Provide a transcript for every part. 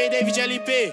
DJ David LP,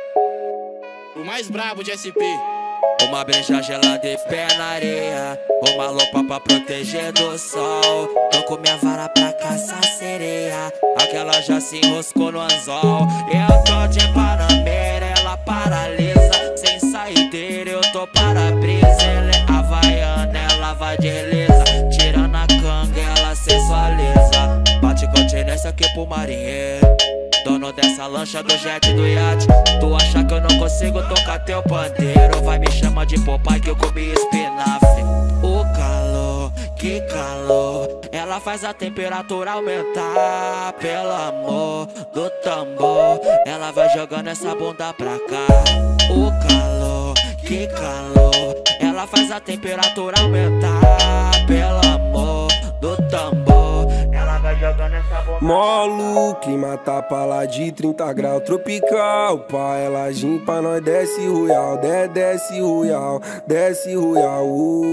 o mais brabo de SP. Uma breja gelada e pé na areia, uma lupa pra proteger do sol. Tô com minha vara pra caçar sereia, aquela já se enroscou no anzol. Eu tô de Panamera, ela paralisa, sem saideira eu tô para-brisa. Ela é havaiana, ela vai de releza, tirando a canga ela sensualiza. Bate continência aqui pro marinheiro, dono dessa lancha do jet do iate. Tu acha que eu não consigo tocar teu pandeiro? Vai me chamar de Popeye que eu comi espinafre. O calor, que calor, ela faz a temperatura aumentar. Pelo amor do tambor, ela vai jogando essa bunda pra cá. O calor, que calor, ela faz a temperatura aumentar. Pelo amor do tambor, ela vai jogando essa bunda. Molo, clima tá pra lá de 30 graus tropical. Pa ela pra nós desce royal, desce royal, desce royal.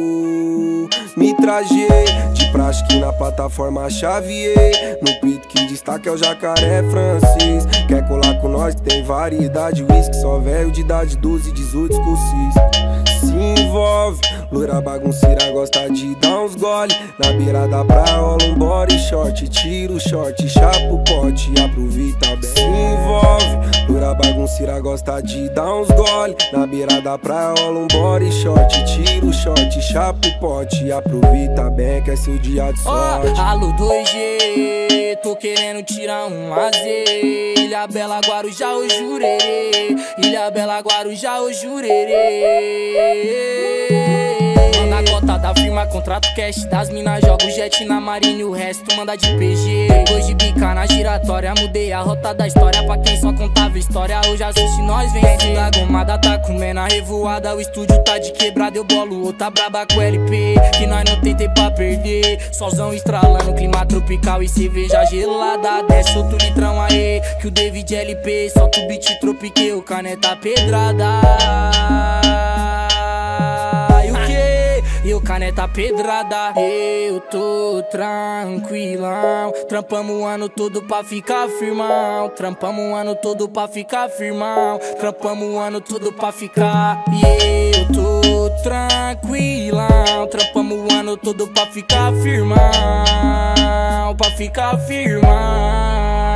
Me trajei de praxe que na plataforma chaveei. No pito que destaca é o jacaré francês. Quer colar com nós que tem variedade. Whisky só velho de idade 12, 18 escocis. Se envolve, loira bagunceira gosta de dar uns gole. Na beira da praia rola um body short, tira o short, chapa o pote, aproveita bem. Se envolve, loira bagunceira gosta de dar uns gole. Na beira da praia rola um body short, tira o short, chapa o pote, aproveita bem que é seu dia de sorte. Alô 2G, tô querendo tirar um lazer. Ilha Bela, Guarujá, o Jurerê. Ilha Bela, Guarujá, o Jurerê. Manda a cota da firma, contrato cash das minas, joga o jet na marina e o resto manda de PG. Depois de bicar na giratória, mudei a rota da história. Pra quem só contava história, hoje assiste nós vencer. Da gomada tá comendo a revoada, o estúdio tá de quebrada. Eu bolo outra braba com LP, que nós não tem tempo pra perder. Solzão estralando, clima tropical e cerveja gelada. Desce outro litrão aí, que o David LP solta o beat tropiqueu, caneta pedrada. Eu caneta pedrada, eu tô tranquilão. Trampamos o ano todo pra ficar firmão. Trampamos o ano todo pra ficar firmão. Trampamos o ano todo pra ficar. E eu tô tranquilão. Trampamos o ano todo pra ficar firmão. Pra ficar firmão.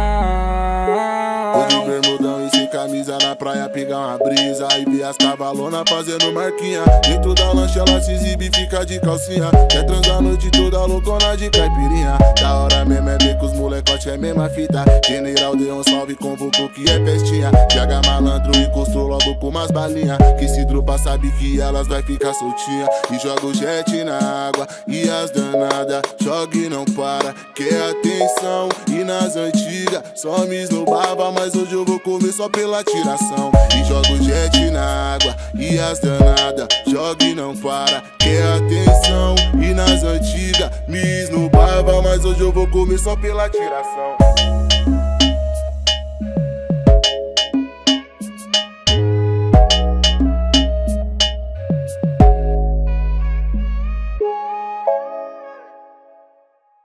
Tô de bermudão e sem camisa na praia, pegar uma brisa e ver as cavalonas fazendo marquinha. Dentro da lancha ela se exibe e fica de calcinha. Quer transar a noite toda loucona de caipirinha. Da hora mesmo é ver que os molecote é mesma fita. General deu um salve, convocou que é festinha. Jaga malandro encostou logo com umas balinha. Que se dropa sabe que elas vai ficar soltinha. E joga o jet na água e as danada joga e não para, quer atenção. E nas antigas só me esnobava, mas hoje eu vou comer só pela tiração. E joga o jet na água e as danada joga e não para, quer atenção. E nas antigas me esnobava, mas hoje eu vou comer só pela tiração.